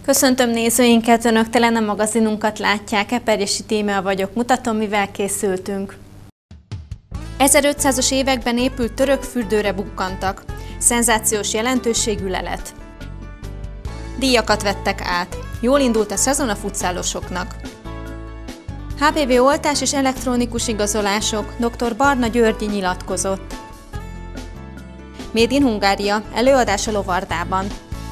Köszöntöm nézőinket, Önök Telene magazinunkat látják, Eperjesi Tímea vagyok, mutatom, mivel készültünk. 1500-as években épült török fürdőre bukkantak. Szenzációs jelentőségű lelet. Díjakat vettek át. Jól indult a szezon a futszálosoknak. HPV oltás és elektronikus igazolások, dr. Barna Györgyi nyilatkozott. Made in Hungária, előadás a Lovardában.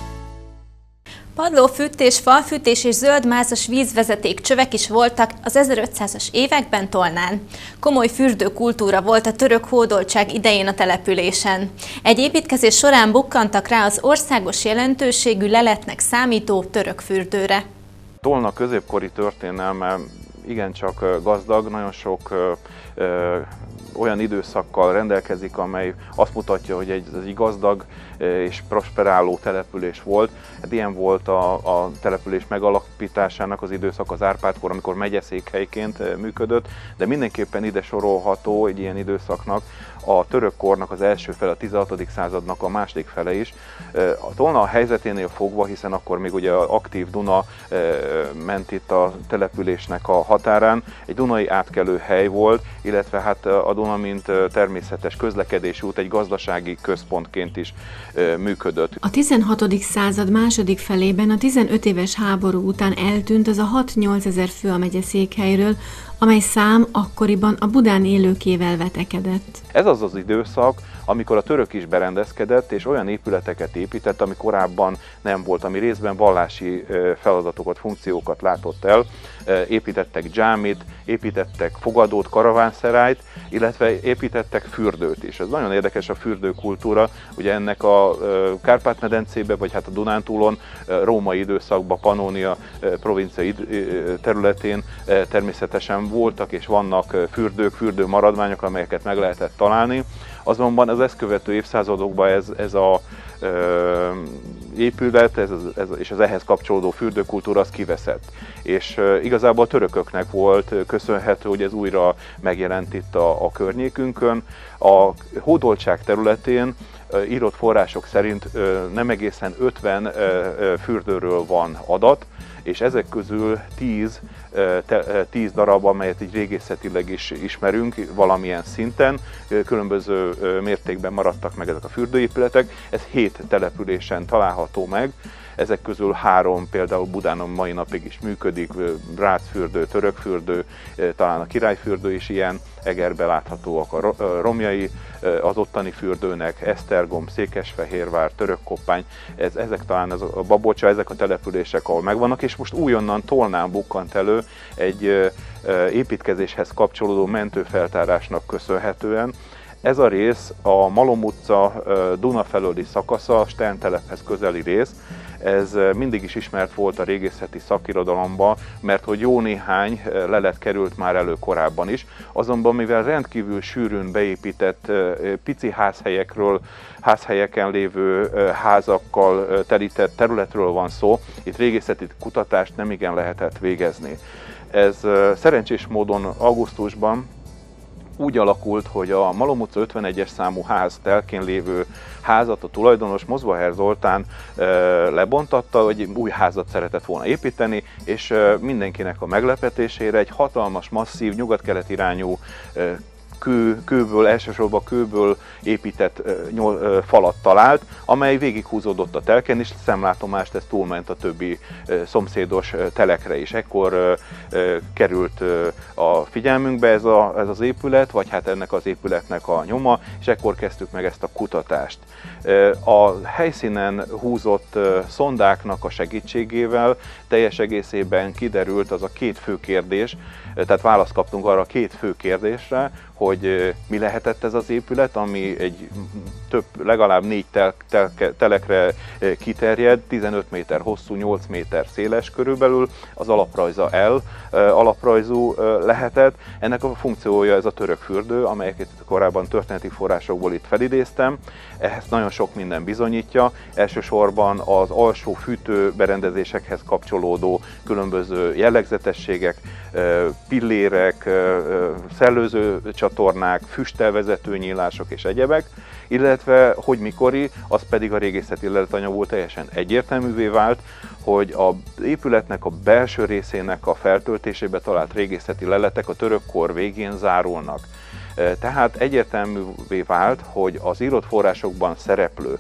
Padlófűtés, falfűtés és zöldmázas vízvezeték csövek is voltak az 1500-as években Tolnán. Komoly fürdőkultúra volt a török hódoltság idején a településen. Egy építkezés során bukkantak rá az országos jelentőségű leletnek számító török fürdőre. Tolna középkori történelme igencsak gazdag, nagyon sok olyan időszakkal rendelkezik, amely azt mutatja, hogy ez egy gazdag és prosperáló település volt. Hát ilyen volt a település megalapításának az időszak, az Árpád-kor, amikor megyeszékhelyként működött, de mindenképpen ide sorolható egy ilyen időszaknak a török kornak az első fele, a 16. századnak a második fele is. A Tolna helyzeténél fogva, hiszen akkor még ugye aktív Duna ment itt a településnek a határán, egy dunai átkelő hely volt, illetve hát a Duna, mint természetes közlekedési út, egy gazdasági központként is működött. A 16. század második felében a 15 éves háború után eltűnt az a 6-8 ezer fő a megyeszékhelyről, amely szám akkoriban a Budán élőkével vetekedett. Ez az az időszak, amikor a török is berendezkedett, és olyan épületeket épített, ami korábban nem volt, ami részben vallási feladatokat, funkciókat látott el. Építettek dzsámit, építettek fogadót, karavánszerájt, illetve építettek fürdőt is. Ez nagyon érdekes a fürdőkultúra, ugye ennek a Kárpát-medencébe, vagy hát a Dunántúlon, római időszakban, Pannónia provincia területén természetesen voltak és vannak fürdők, fürdőmaradványok, amelyeket meg lehetett találni. Azonban az ezt követő évszázadokban ez a épület és az ehhez kapcsolódó fürdőkultúra az kiveszett. És igazából a törököknek volt köszönhető, hogy ez újra megjelent itt a környékünkön. A hódoltság területén írott források szerint nem egészen 50 fürdőről van adat, és ezek közül 10 darab, amelyet így régészetileg is ismerünk valamilyen szinten, különböző mértékben maradtak meg ezek a fürdőépületek, ez 7 településen található meg. Ezek közül 3 például Budán mai napig is működik, Rácfürdő, Törökfürdő, talán a Királyfürdő is ilyen, Egerben láthatóak a romjai az ottani fürdőnek, Esztergom, Székesfehérvár, Törökkoppány, ezek talán a Babocsa, ezek a települések, ahol megvannak, és most újonnan Tolnán bukkant elő egy építkezéshez kapcsolódó mentőfeltárásnak köszönhetően. Ez a rész a Malom utca Duna felőli szakasza, a Stern telephez közeli rész. Ez mindig is ismert volt a régészeti szakirodalomban, mert hogy jó néhány lelet került már elő korábban is. Azonban mivel rendkívül sűrűn beépített pici házhelyeken lévő házakkal telített területről van szó, itt régészeti kutatást nem igen lehetett végezni. Ez szerencsés módon augusztusban úgy alakult, hogy a Malom utca 51-es számú ház telkén lévő házat a tulajdonos, Mozvaher Zoltán lebontatta, hogy új házat szeretett volna építeni, és mindenkinek a meglepetésére egy hatalmas, masszív, nyugat-kelet irányú elsősorban kőből épített falat talált, amely végighúzódott a telken, és szemlátomást ez túlment a többi szomszédos telekre is. Ekkor került a figyelmünkbe ez az épület, vagy hát ennek az épületnek a nyoma, és ekkor kezdtük meg ezt a kutatást. A helyszínen húzott szondáknak a segítségével teljes egészében kiderült az a 2 fő kérdés, tehát választ kaptunk arra a 2 fő kérdésre, hogy mi lehetett ez az épület, ami egy legalább 4 telekre kiterjed, 15 méter hosszú, 8 méter széles körülbelül, az alaprajza alaprajzú lehetett. Ennek a funkciója ez a török fürdő, amelyeket korábban történeti forrásokból itt felidéztem. Ehhez nagyon sok minden bizonyítja, elsősorban az alsó fűtőberendezésekhez kapcsolódó különböző jellegzetességek, pillérek, szellőző csatornák, füsttel vezető nyílások és egyebek, illetve hogy mikori, az pedig a régészeti leletanyagból teljesen egyértelművé vált, hogy az épületnek a belső részének a feltöltésébe talált régészeti leletek a török kor végén zárulnak. Tehát egyértelművé vált, hogy az írott forrásokban szereplő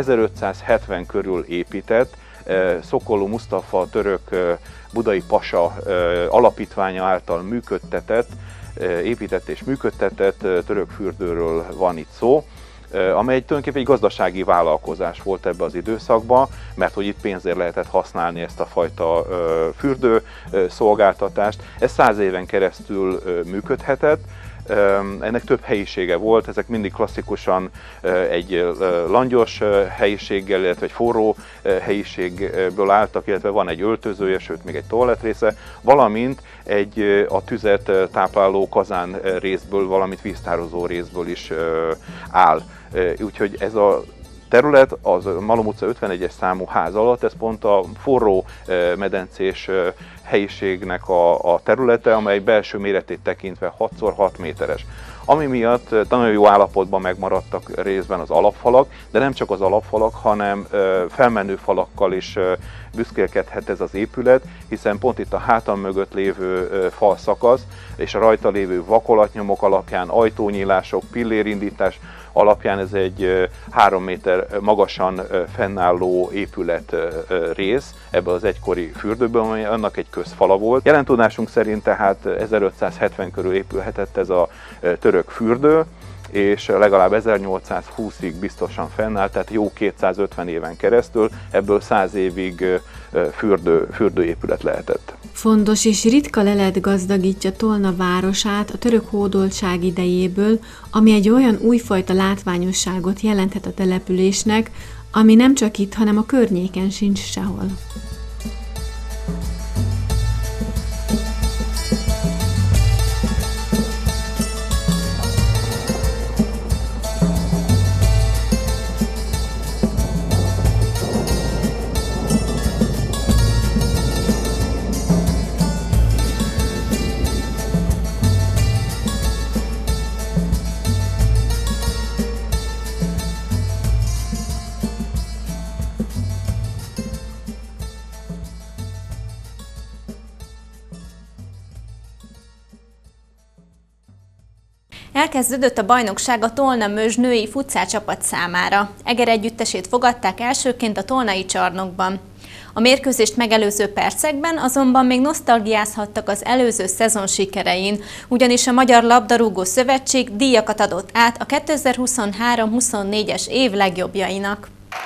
1570 körül épített Szokollu Musztafa török budai pasa alapítványa által működtetett, épített és működtetett török fürdőről van itt szó, amely tulajdonképpen egy gazdasági vállalkozás volt ebbe az időszakban, mert hogy itt pénzért lehetett használni ezt a fajta fürdő szolgáltatást. Ez 100 éven keresztül működhetett. Ennek több helyisége volt, ezek mindig klasszikusan egy langyos helyiséggel, illetve egy forró helyiségből álltak, illetve van egy öltözője, sőt még egy toalett része, valamint egy a tüzet tápláló kazán részből, valamint víztározó részből is áll. Úgyhogy ez a terület az Malom utca 51-es számú ház alatt, ez pont a forró medencés helyiségnek a területe, amely belső méretét tekintve 6x6 méteres. Ami miatt nagyon jó állapotban megmaradtak részben az alapfalak, de nem csak az alapfalak, hanem felmenő falakkal is büszkélkedhet ez az épület, hiszen pont itt a hátam mögött lévő falszakasz és a rajta lévő vakolatnyomok alapján, ajtónyílások, pillérindítás alapján ez egy 3 méter magasan fennálló épület rész ebből az egykori fürdőből, amely annak egy közfala volt. Jelen tudásunk szerint tehát 1570 körül épülhetett ez a török fürdő, és legalább 1820-ig biztosan fennállt, tehát jó 250 éven keresztül, ebből 100 évig fürdőépület lehetett. Fontos és ritka lelet gazdagítja Tolna városát a török hódoltság idejéből, ami egy olyan újfajta látványosságot jelenthet a településnek, ami nem csak itt, hanem a környéken sincs sehol. Elkezdődött a bajnokság a Tolna-Mözs női futszálcsapat számára. Eger együttesét fogadták elsőként a tolnai csarnokban. A mérkőzést megelőző percekben azonban még nosztalgiázhattak az előző szezon sikerein, ugyanis a Magyar Labdarúgó Szövetség díjakat adott át a 2023-24-es év legjobbjainak.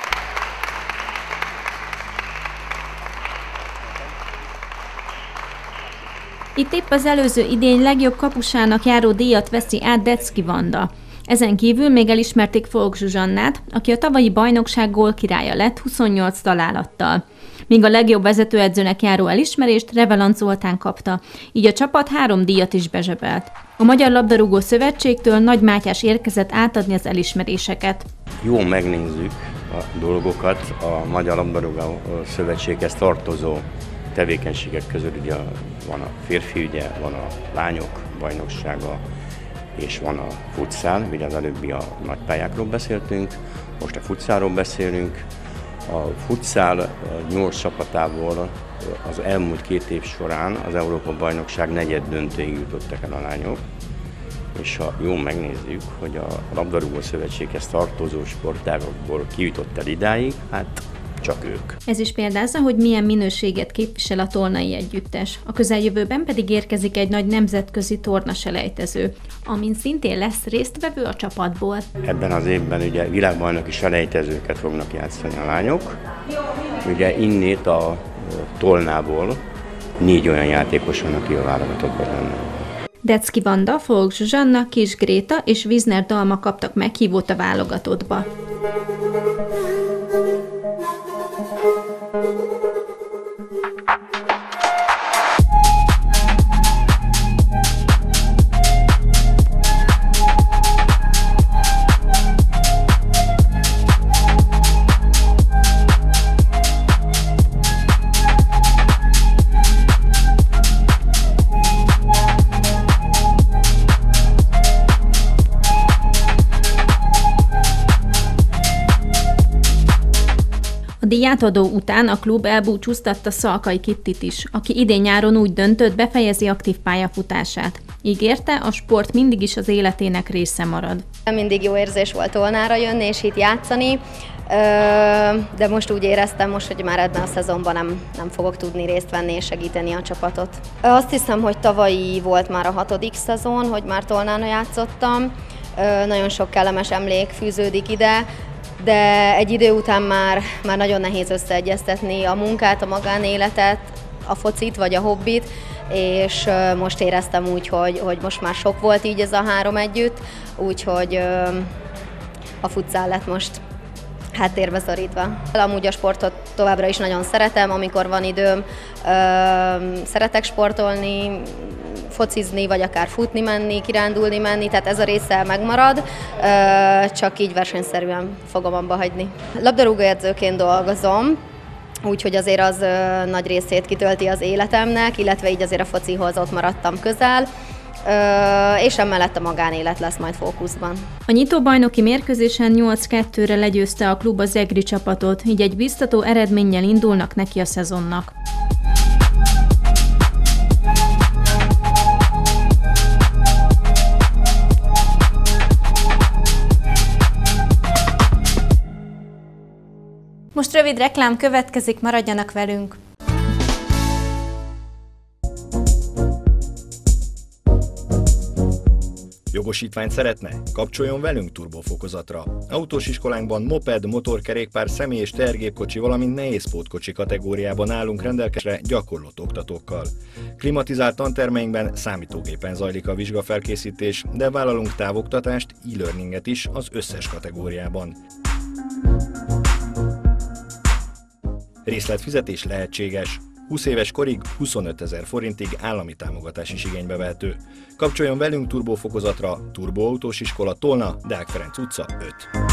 Itt épp az előző idény legjobb kapusának járó díjat veszi át Decki Vanda. Ezen kívül még elismerték Folk Zsuzsannát, aki a tavalyi bajnokság gólkirálya lett 28 találattal. Míg a legjobb vezetőedzőnek járó elismerést Revelant Zoltán kapta, így a csapat 3 díjat is bezsebelt. A Magyar Labdarúgó Szövetségtől Nagy Mátyás érkezett átadni az elismeréseket. Jól megnézzük a dolgokat, a Magyar Labdarúgó Szövetséghez tartozó tevékenységek közül ugye van a férfi ügye, van a lányok bajnoksága, és van a futszál, ugye az előbbi a nagypályákról beszéltünk, most a futszálról beszélünk. A futszál 8 csapatából az elmúlt 2 év során az Európa-bajnokság negyeddöntőig jutottak el a lányok, és ha jól megnézzük, hogy a Labdarúgó Szövetséghez tartozó sportágokból kijutott el idáig, hát csak ők. Ez is példázza, hogy milyen minőséget képvisel a tolnai együttes. A közeljövőben pedig érkezik egy nagy nemzetközi tornaselejtező, amin szintén lesz résztvevő a csapatból. Ebben az évben ugye világbajnoki selejtezőket fognak játszani a lányok. Ugye innét a Tolnából 4 olyan játékos van, aki a válogatottban lenne. Decki Vanda, Folk Zsuzsanna, Kis Gréta és Wiesner Dalma kaptak meghívót a válogatottba. A díjátadó után a klub elbúcsúztatta Szalkai Kittit is, aki idén nyáron úgy döntött, befejezi aktív pályafutását. Ígérte, a sport mindig is az életének része marad. Mindig jó érzés volt Tolnára jönni és itt játszani, de most úgy éreztem, hogy már ebben a szezonban nem fogok tudni részt venni és segíteni a csapatot. Azt hiszem, hogy tavalyi volt már a 6. szezon, hogy már Tolnán játszottam. Nagyon sok kellemes emlék fűződik ide, de egy idő után már nagyon nehéz összeegyeztetni a munkát, a magánéletet, a focit vagy a hobbit, és most éreztem úgy, hogy most már sok volt így ez a 3 együtt, úgyhogy a futszál lett most háttérbe szorítva. Amúgy a sportot továbbra is nagyon szeretem, amikor van időm, szeretek sportolni, focizni, vagy akár futni menni, kirándulni menni, tehát ez a része megmarad, csak így versenyszerűen fogom abba hagyni. Labdarúgóedzőként dolgozom, úgyhogy azért az nagy részét kitölti az életemnek, illetve így azért a focihoz ott maradtam közel, és emellett a magánélet lesz majd fókuszban. A nyitóbajnoki mérkőzésen 8-2-re legyőzte a klub az egri csapatot, így egy biztató eredménnyel indulnak neki a szezonnak. Most rövid reklám következik, maradjanak velünk! Jogosítványt szeretne? Kapcsoljon velünk turbofokozatra. Autós iskolánkban moped, motorkerékpár, személy- és tehergépkocsi, valamint nehézpótkocsi kategóriában állunk rendelkezésre gyakorlott oktatókkal. Klimatizált tantermeinkben számítógépen zajlik a vizsgafelkészítés, de vállalunk távoktatást, e-learninget is az összes kategóriában. Részletfizetés lehetséges. 20 éves korig 25 000 forintig állami támogatás is igénybe vehető. Kapcsoljon velünk turbófokozatra, Turboautós iskola, Tolna, Deák Ferenc utca 5.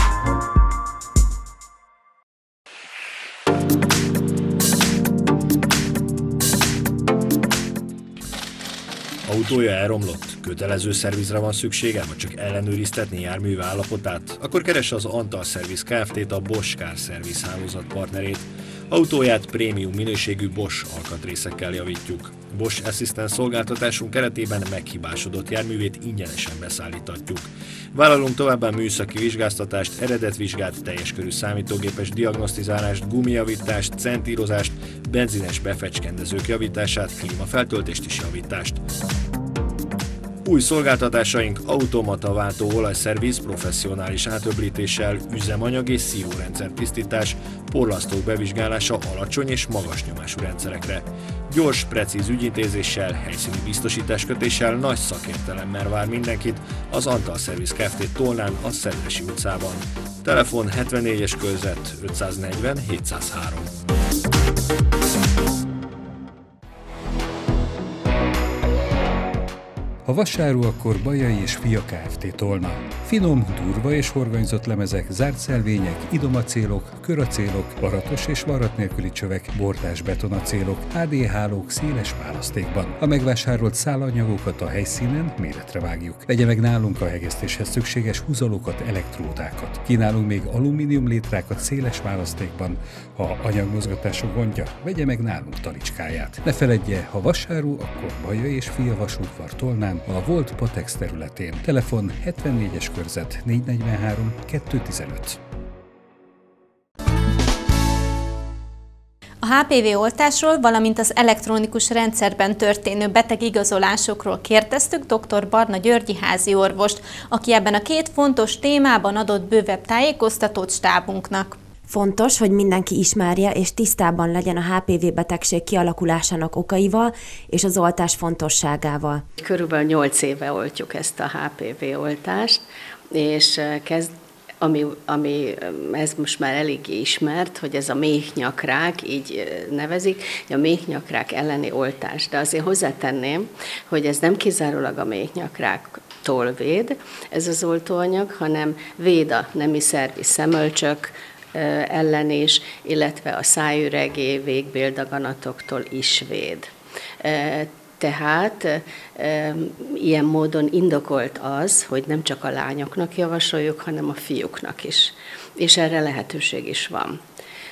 Autója elromlott? Kötelező szervizre van szüksége, vagy csak ellenőriztetni járműve állapotát? Akkor keresse az Antal Service Kft-t, a Bosch Car Service hálózat partnerét. Autóját prémium minőségű Bosch alkatrészekkel javítjuk. Bosch Assistance szolgáltatásunk keretében meghibásodott járművét ingyenesen beszállítatjuk. Vállalunk továbbá műszaki vizsgáztatást, eredetvizsgát, teljes körű számítógépes diagnosztizálást, gumijavítást, centírozást, benzines befecskendezők javítását, klímafeltöltést és javítást. Új szolgáltatásaink automata váltó olajszerviz professzionális átöblítéssel, üzemanyag és szívórendszer tisztítás, porlasztók bevizsgálása alacsony és magas nyomású rendszerekre. Gyors, precíz ügyintézéssel, helyszíni biztosításkötéssel, nagy szakértelemmel vár mindenkit az Antal Service Kft. Tolnán, a Szedresi utcában. Telefon 74-es körzet 540 703. Ha vasáru, akkor Bajai és Fia Kft. Tolna. Finom, durva és horgonyzott lemezek, zárt szelvények, idomacélok, köracélok, varatos és varat nélküli csövek, bordás betonacélok, HD hálók széles választékban. A megvásárolt szálanyagokat a helyszínen méretre vágjuk. Vegye meg nálunk a hegesztéshez szükséges húzalókat, elektródákat. Kínálunk még alumínium létrákat széles választékban. Ha anyagmozgatások gondja, vegye meg nálunk talicskáját. Ne feledje, ha vasáru, akkor Bajai és Fia vasútvar Tolnán, a Volt Patex területén. Telefon 74-es körzet 443 215. A HPV oltásról, valamint az elektronikus rendszerben történő betegigazolásokról kérdeztük dr. Barna Györgyi háziorvost, aki ebben a két fontos témában adott bővebb tájékoztatót stábunknak. Fontos, hogy mindenki ismerje és tisztában legyen a HPV betegség kialakulásának okaival és az oltás fontosságával. Körülbelül 8 éve oltjuk ezt a HPV oltást, és ami ez most már eléggé ismert, hogy ez a méhnyakrák, így nevezik, a méhnyakrák elleni oltás. De azért hozzátenném, hogy ez nem kizárólag a méhnyakráktól véd, ez az oltóanyag, hanem véd a nemi szervi szemölcsök ellen is, illetve a szájüregé, végbéldaganatoktól is véd. Tehát ilyen módon indokolt az, hogy nem csak a lányoknak javasoljuk, hanem a fiúknak is. És erre lehetőség is van.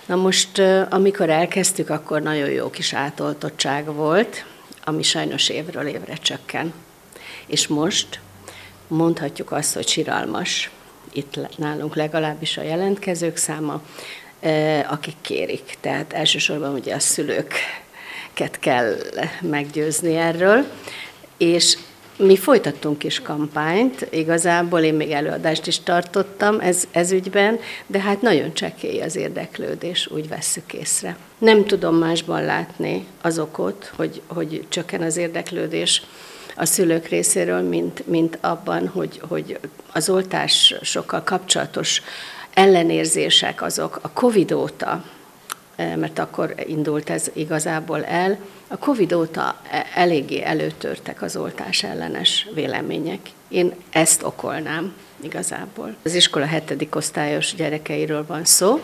Na most, amikor elkezdtük, akkor nagyon jó kis átoltottság volt, ami sajnos évről évre csökken. És most mondhatjuk azt, hogy siralmas, itt nálunk legalábbis a jelentkezők száma, akik kérik. Tehát elsősorban ugye a szülőket kell meggyőzni erről, és mi folytattunk is kampányt, igazából én még előadást is tartottam ez ügyben, de hát nagyon csekély az érdeklődés, úgy vesszük észre. Nem tudom másban látni az okot, hogy csökken az érdeklődés a szülők részéről, mint abban, hogy az oltásokkal kapcsolatos ellenérzések azok a Covid óta, mert akkor indult ez igazából el, a Covid óta eléggé előtörtek az oltás ellenes vélemények. Én ezt igazából. Az iskola 7. osztályos gyerekeiről van szó,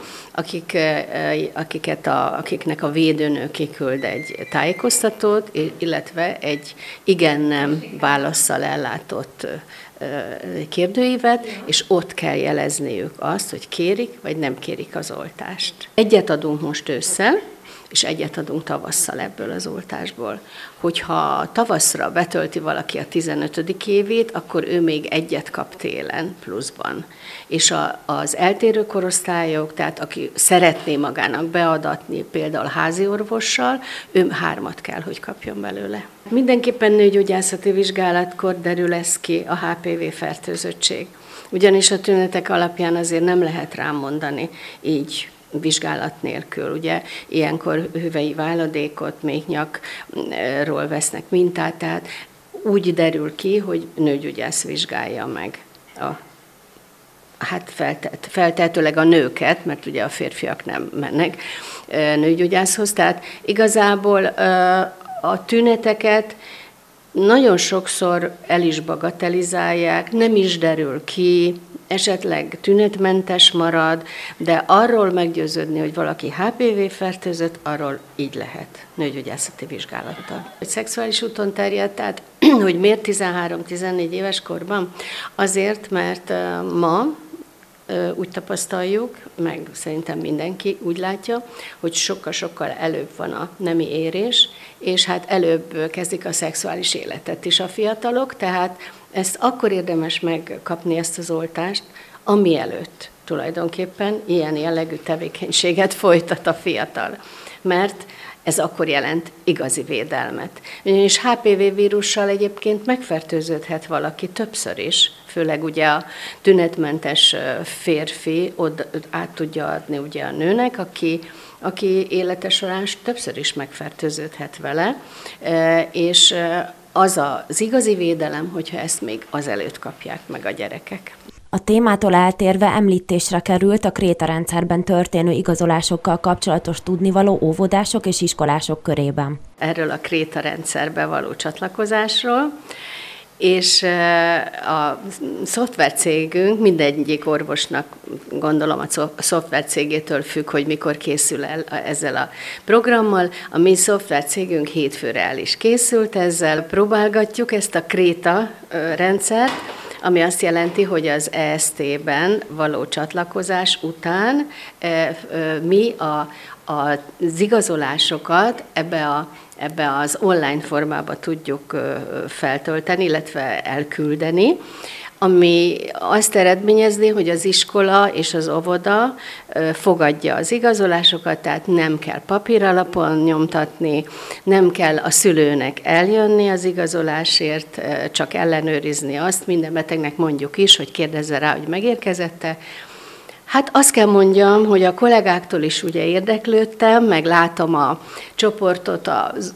akiknek a védőnő kiküld egy tájékoztatót, illetve egy igen-nem válasszal ellátott kérdőívet, és ott kell jelezniük azt, hogy kérik, vagy nem kérik az oltást. Egyet adunk most ősszel, és egyet adunk tavasszal ebből az oltásból. Hogyha tavaszra betölti valaki a 15. évét, akkor ő még egyet kap télen pluszban. És az eltérő korosztályok, tehát aki szeretné magának beadatni például házi orvossal, ő 3 kell, hogy kapjon belőle. Mindenképpen nőgyógyászati vizsgálatkor derül ez ki a HPV fertőzöttség. Ugyanis a tünetek alapján azért nem lehet rám mondani így vizsgálat nélkül. Ugye ilyenkor hüvei váladékot, méhnyakról vesznek mintát, tehát úgy derül ki, hogy nőgyógyász vizsgálja meg feltehetőleg a nőket, mert ugye a férfiak nem mennek nőgyógyászhoz, tehát igazából a tüneteket nagyon sokszor el is bagatelizálják, nem is derül ki, esetleg tünetmentes marad, de arról meggyőződni, hogy valaki HPV-fertőzött, arról így lehet nőgyógyászati vizsgálattal. Hogy szexuális úton terjed, tehát hogy miért 13-14 éves korban? Azért, mert ma úgy tapasztaljuk, meg szerintem mindenki úgy látja, hogy sokkal-sokkal előbb van a nemi érés, és hát előbb kezdik a szexuális életet is a fiatalok, tehát ezt akkor érdemes megkapni ezt az oltást, ami előtt tulajdonképpen ilyen jellegű tevékenységet folytat a fiatal. Mert ez akkor jelent igazi védelmet. És HPV vírussal egyébként megfertőződhet valaki többször is, főleg ugye a tünetmentes férfi át tudja adni ugye a nőnek, aki élete során többször is megfertőződhet vele, és az az igazi védelem, hogyha ezt még azelőtt kapják meg a gyerekek. A témától eltérve említésre került a krétarendszerben történő igazolásokkal kapcsolatos tudnivaló óvodások és iskolások körében. Erről a krétarendszerbe való csatlakozásról, és a szoftvercégünk, mindegyik orvosnak gondolom a szoftvercégétől függ, hogy mikor készül el ezzel a programmal. A mi szoftvercégünk hétfőre el is készült, ezzel próbálgatjuk ezt a kréta rendszert, ami azt jelenti, hogy az EST-ben való csatlakozás után mi az igazolásokat ebbe az online formába tudjuk feltölteni, illetve elküldeni, ami azt eredményezni, hogy az iskola és az óvoda fogadja az igazolásokat, tehát nem kell papíralapon nyomtatni, nem kell a szülőnek eljönni az igazolásért, csak ellenőrizni azt, minden betegnek mondjuk is, hogy kérdezze rá, hogy megérkezette. Hát azt kell mondjam, hogy a kollégáktól is ugye érdeklődtem, meg látom a csoportot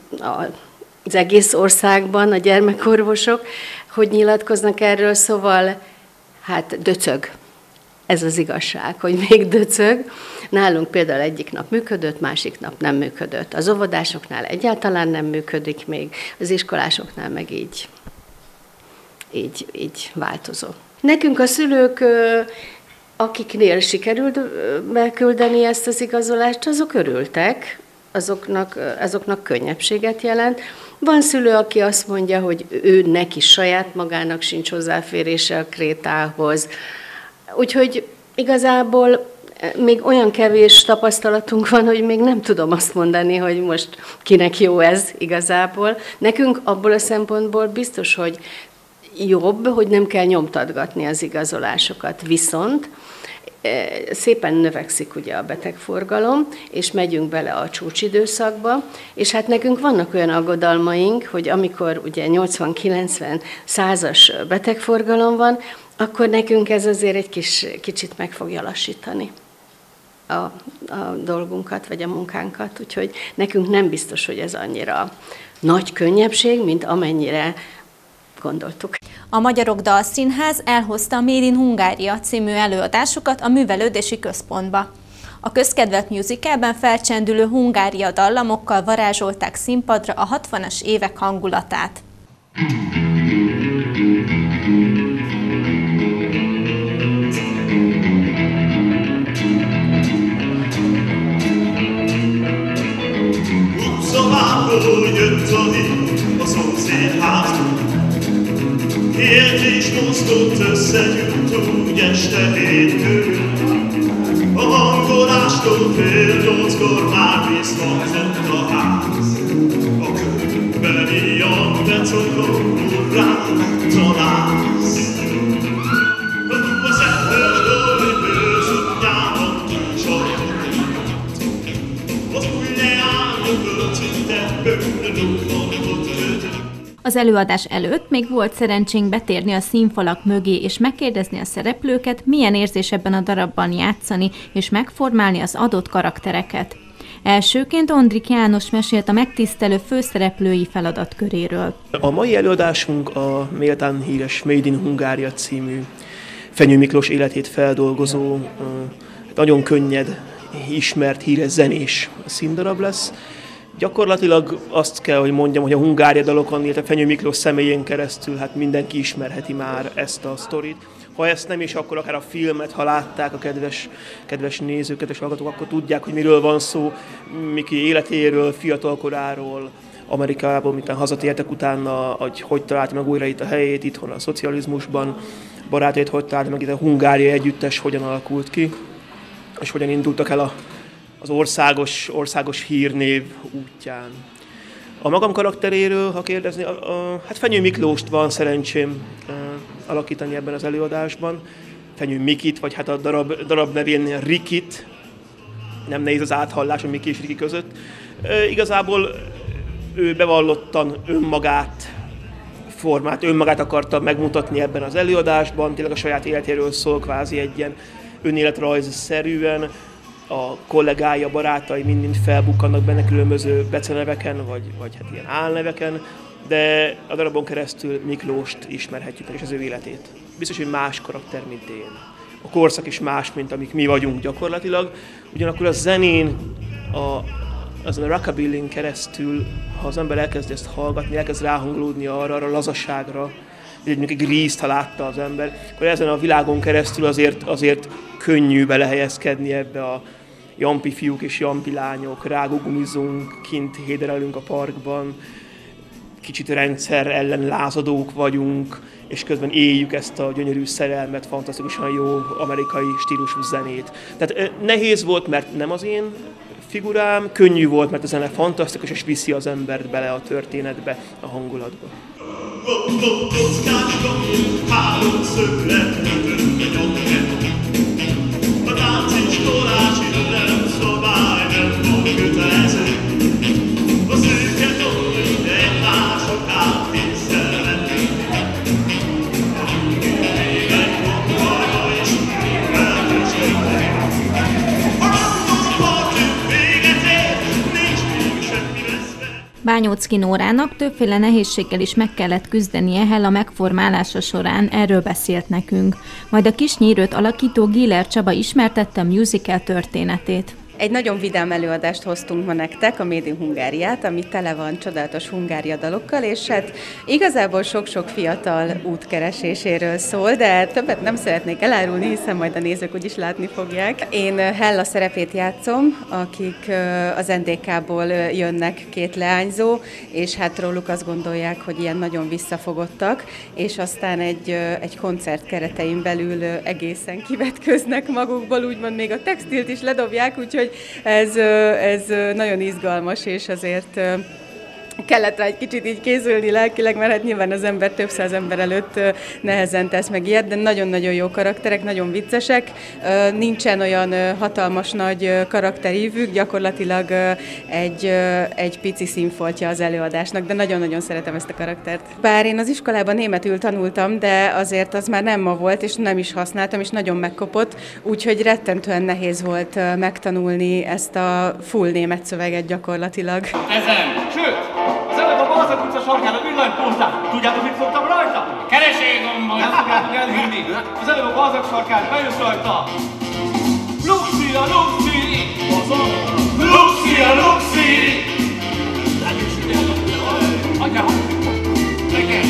az egész országban, a gyermekorvosok, hogy nyilatkoznak erről, szóval hát döcög. Ez az igazság, hogy még döcög. Nálunk például egyik nap működött, másik nap nem működött. Az óvodásoknál egyáltalán nem működik még, az iskolásoknál meg így változó. Nekünk a szülők, akiknél sikerült beküldeni ezt az igazolást, azok örültek, azoknak könnyebbséget jelent. Van szülő, aki azt mondja, hogy ő neki saját magának sincs hozzáférése a krétához. Úgyhogy igazából még olyan kevés tapasztalatunk van, hogy még nem tudom azt mondani, hogy most kinek jó ez igazából. Nekünk abból a szempontból biztos, hogy jobb, hogy nem kell nyomtatgatni az igazolásokat. Viszont szépen növekszik ugye a betegforgalom, és megyünk bele a csúcsidőszakba, és hát nekünk vannak olyan aggodalmaink, hogy amikor ugye 80-90-100-as betegforgalom van, akkor nekünk ez azért egy kicsit meg fogja lassítani a dolgunkat, vagy a munkánkat, úgyhogy nekünk nem biztos, hogy ez annyira nagy könnyebbség, mint amennyire gondoltuk. A Magyarok Dalszínház elhozta a Made in Hungária című előadásukat a Művelődési Központba. A közkedvelt musicalben felcsendülő Hungária dallamokkal varázsolták színpadra a 60-as évek hangulatát. Jött a hír a szomszédházból, élt és mozgott összegyűlt úgy este 7 körül. A hangolástól fél 8-kor már visszhangzott a ház. A körbeli jambecokon urrán találsz. A túl szeptől bőz utnyában kisarkolt, az új leányok szinte bőnök Az előadás előtt még volt szerencsénk betérni a színfalak mögé és megkérdezni a szereplőket, milyen érzés ebben a darabban játszani és megformálni az adott karaktereket. Elsőként Ondrik János mesélt a megtisztelő főszereplői feladatköréről. A mai előadásunk a méltán híres Made in Hungária című Fenyő Miklós életét feldolgozó, nagyon könnyed, ismert, híres zenés színdarab lesz. Gyakorlatilag azt kell, hogy mondjam, hogy a Hungária dalokon, illetve Fenyő Miklós személyén keresztül hát mindenki ismerheti már ezt a sztorit. Ha ezt nem is, akkor akár a filmet, ha látták a kedves nézők, kedves hallgatók, akkor tudják, hogy miről van szó, Miki életéről, fiatalkoráról, Amerikából, miután hazatértek utána, hogy találta meg újra itt a helyét, itthon a szocializmusban, barátait hogy találta meg itt a Hungária együttes, hogyan alakult ki, és hogyan indultak el az országos hírnév útján. A magam karakteréről, ha kérdezni, hát Fenyő Miklóst van szerencsém alakítani ebben az előadásban. Fenyő Mikit, vagy hát a darab nevén Rikit. Nem nehéz az áthallás a Miki és Riki között. Igazából ő bevallottan önmagát akarta megmutatni ebben az előadásban. Tényleg a saját életéről szól kvázi egy ilyen önéletrajzszerűen. A kollégái, a barátai mind felbukkannak benne különböző beceneveken, vagy hát ilyen álneveken, de a darabon keresztül Miklóst ismerhetjük meg, és az ő életét. Biztos, hogy más karakter, mint én. A korszak is más, mint amik mi vagyunk gyakorlatilag. Ugyanakkor a zenén, azon a rockabillyn keresztül, ha az ember elkezd ezt hallgatni, elkezd ráhangolódni arra a lazaságra, mondjuk egy Grease-t, ha látta az ember, akkor ezen a világon keresztül azért könnyű belehelyezkedni ebbe a jampi fiúk és jampi lányok, rágógumizunk, kint héderelünk a parkban, kicsit rendszer ellen lázadók vagyunk, és közben éljük ezt a gyönyörű szerelmet, fantasztikusan jó amerikai stílusú zenét. Tehát nehéz volt, mert nem az én figurám, könnyű volt, mert a zene fantasztikus, és viszi az embert bele a történetbe, a hangulatba. A tánciskolás nem szabály, nem volt kötelező. A szőke tollunk egymások átészelhető. Évek mondva és feltöcsögnek. A rakópartünk véget ér, nincs még semmi veszve. Bányóczky Nórának többféle nehézséggel is meg kellett küzdenie Hella megformálása során, erről beszélt nekünk. Majd a Kis Nyírőt alakító Giller Csaba ismertette a musical történetét. Egy nagyon vidám előadást hoztunk ma nektek, a Made in Hungáriát, ami tele van csodálatos Hungária dalokkal, és hát igazából sok-sok fiatal útkereséséről szól, de többet nem szeretnék elárulni, hiszen majd a nézők úgyis látni fogják. Én Hella szerepét játszom, akik az NDK-ból jönnek két leányzó, és hát róluk azt gondolják, hogy ilyen nagyon visszafogottak, és aztán egy koncert keretein belül egészen kivetköznek magukból, úgymond még a textilt is ledobják, úgyhogy ez nagyon izgalmas, és azért kellett rá egy kicsit így készülni lelkileg, mert hát nyilván az ember több száz ember előtt nehezen tesz meg ilyet, de nagyon-nagyon jó karakterek, nagyon viccesek, nincsen olyan hatalmas nagy karakterívük, gyakorlatilag egy pici színfoltja az előadásnak, de nagyon-nagyon szeretem ezt a karaktert. Bár én az iskolában németül tanultam, de azért az már nem ma volt, és nem is használtam, és nagyon megkopott, úgyhogy rettentően nehéz volt megtanulni ezt a full német szöveget gyakorlatilag. Sőt! Az előbb a Balzak utca sarkán a villanypózán. Tudjátok, mit fogtam rajta? Kereséggombot! Nem fogjátok elhinni. Az előbb a Balzak sarkán bejött rajta. Luxia, Luxi! Luxia, Luxi! Anyja! Nekem!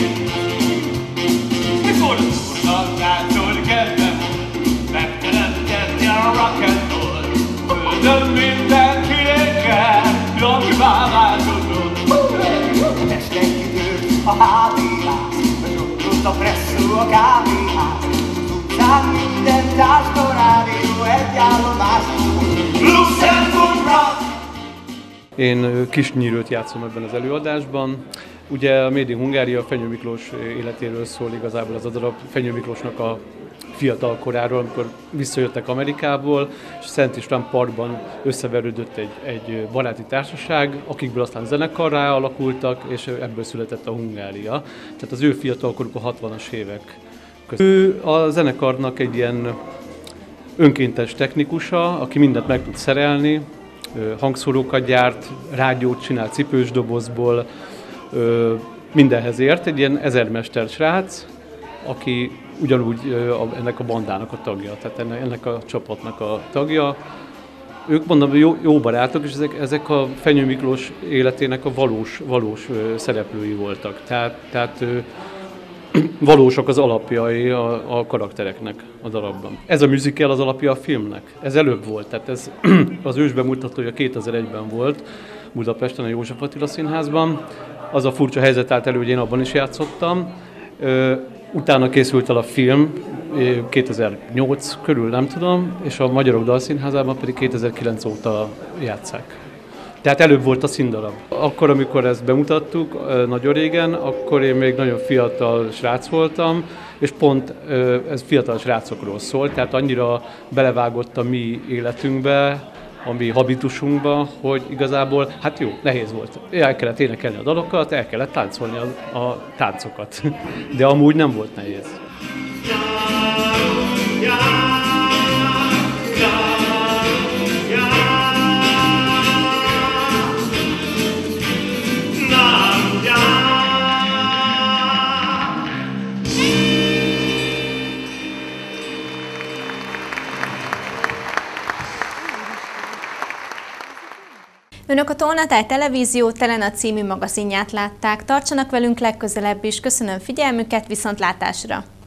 Mikor az úrnagától kezdem megteremteni a rock'n'roll. Földön mindenkinékkel, aki változol. A hátéház, a presszó, a kávéház, tudtál minden táska, rádió, egy állomás, Luxemburgra! Én Kisnyírőt játszom ebben az előadásban. Ugye a Made in Hungária Fenyő Miklós életéről szól igazából az a darab, Fenyő Miklósnak a fiatal koráról, amikor visszajöttek Amerikából, és Szent István Parkban összeverődött egy baráti társaság, akikből aztán zenekarrá alakultak, és ebből született a Hungária. Tehát az ő fiatalkoruk a 60-as évek között. Ő a zenekarnak egy ilyen önkéntes technikusa, aki mindent meg tud szerelni, hangszórókat gyárt, rádiót csinál cipős dobozból, mindenhez ért, egy ilyen ezermester srác, aki ugyanúgy ennek a bandának a tagja, tehát ennek a csapatnak a tagja. Ők mondom, jó barátok, és ezek a Fenyő Miklós életének a valós szereplői voltak. Tehát valósak az alapjai a karaktereknek a darabban. Ez a musical az alapja a filmnek. Ez előbb volt, tehát ez az ősbemutatója 2001-ben volt Budapesten, a József Attila Színházban. Az a furcsa helyzet állt elő, hogy én abban is játszottam. Utána készült el a film, 2008 körül, nem tudom, és a Magyarok Dalszínházában pedig 2009 óta játsszák. Tehát előbb volt a színdarab. Akkor, amikor ezt bemutattuk, nagyon régen, akkor én még nagyon fiatal srác voltam, és pont ez fiatal srácokról szól, tehát annyira belevágott a mi életünkbe, a mi habitusunkba, hogy igazából, hát jó, nehéz volt. El kellett énekelni a dalokat, el kellett táncolni a táncokat, de amúgy nem volt nehéz. Önök a Tolnatáj Televízió Telena című magazinját látták. Tartsanak velünk legközelebb is. Köszönöm figyelmüket, viszontlátásra!